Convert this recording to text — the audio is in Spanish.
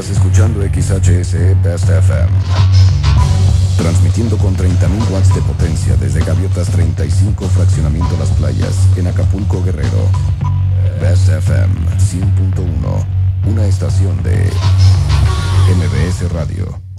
Estás escuchando XHSE Best FM. Transmitiendo con 30.000 watts de potencia desde Gaviotas 35, Fraccionamiento Las Playas, en Acapulco, Guerrero. Best FM 100.1, una estación de MBS Radio.